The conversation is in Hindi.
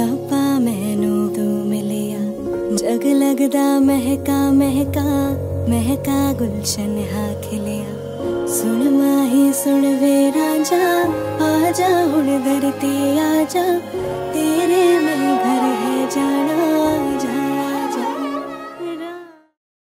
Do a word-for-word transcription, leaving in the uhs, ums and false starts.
रब्बा मैनू तू मिलिया, जग लगदा महका महका महका गुलशन हा खिलिया। सुन माही सुन वे राजा, आजा हुण धरती आजा, तेरे में घर है जाना।